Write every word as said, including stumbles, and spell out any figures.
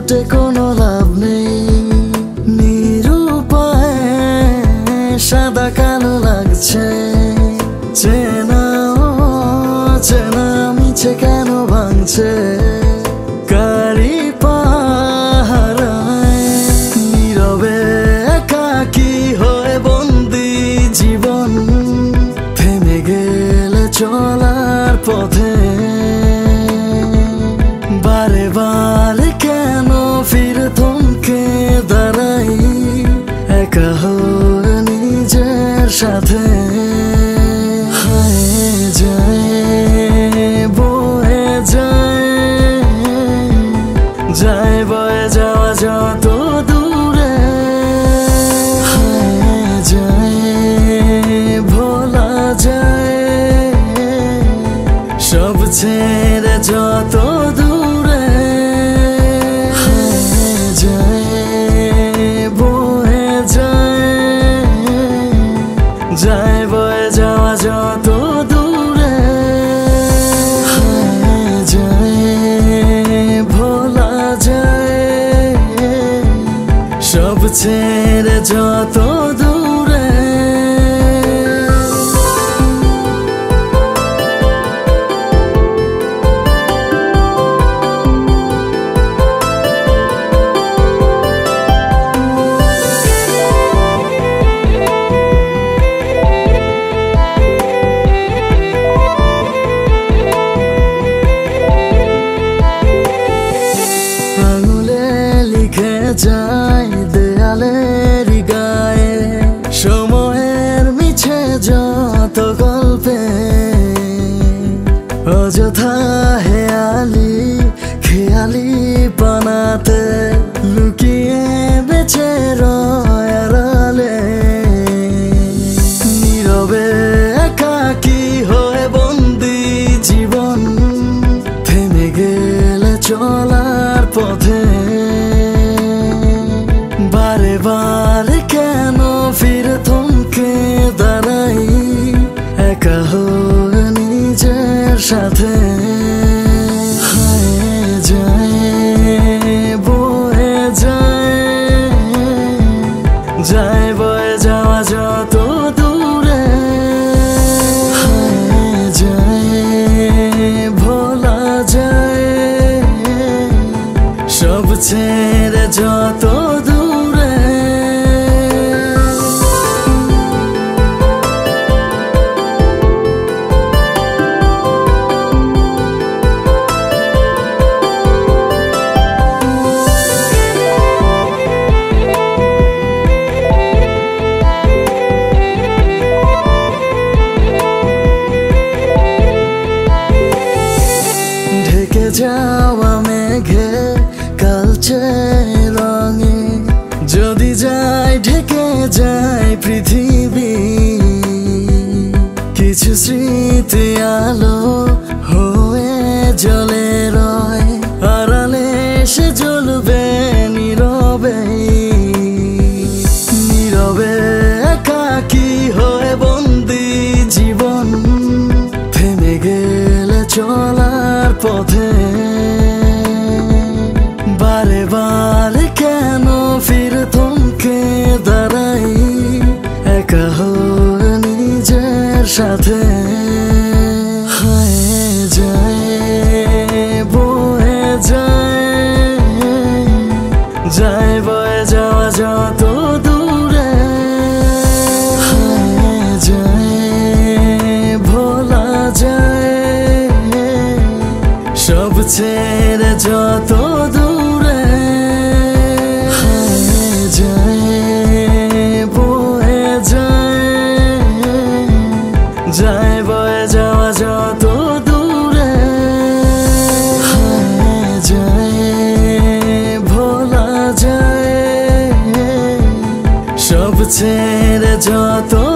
ছুটে কোনো লাভ নেই, নিরুপায় সাদা কালো লাগছে। চেনাও চেনা মিছে কেন ভাঙছে কারি পাহারায়, নীরবে একাকী হয়ে বন্দি জীবন, থেমে গেলে চলার পথে। বারে বারে কেন ফিরে থমকে দাঁড়াই একা হয়ে নিজের সাথে। হায় যায় বয়ে যায়, যায় বয়ে যাওয়া যত দূরে। হায় যায় ভোলা যায় সব ছেড়ে যত দূরে। হায় যায় বয়ে যায়, যায় বয়ে যাওয়া যত দূরে। হায় যায় ভোলা যায় সব ছেড়ে যত দূরে। যায় দেয়ালের গায়ে সময়ের মিছে যত গল্পে, অযথা হেয়ালি খেয়ালি বানাতে লুকিয়ে বেঁচে রয় আড়ালে। নীরবে একাকী হয়ে বন্দি জীবন, থেমে গেলে চলার পথে। বারে বারে কেন ফিরে থমকে দাঁড়াই একা হয়ে নিজের সাথে। হায় যায় বয়ে যায়, যায় বয়ে যাওয়া যত দূরে। হায় যায় ভোলা যায় সব ছেড়ে যত দূরে। ঢেকে যাওয়া মেঘে কালচে রঙে যদি যায় ঢেকে যায় পৃথিবী, কিছু স্মৃতি আলো হয়ে জ্বলে রয় আড়ালে সে জ্বলবে নীরবে। নীরবে একাকী হয়ে বন্দি জীবন, থেমে গেলে চলার পথে। বারে বারে কেন ফিরে থমকে দাঁড়াই একা হয়ে নিজের সাথে। হায় যায় বয়ে যায়, যায় বয়ে যাওয়া যত দূরে। হায় যায় ভোলা যায় সব ছেড়ে যত দূরে। হায় যায় বয়ে যায়, যায় বয়ে যাওয়া যত দূরে। হায় যায় ভোলা যায় সব ছেড়ে যত